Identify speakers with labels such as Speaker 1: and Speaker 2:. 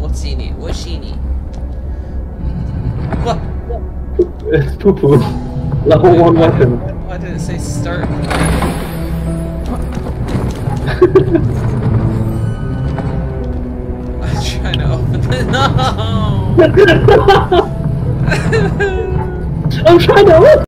Speaker 1: What's he need? What's she need? What?
Speaker 2: It's poo-poo. Level 1 weapon.
Speaker 1: Why did it say start? I'm trying to open it. No!
Speaker 2: I'm trying to open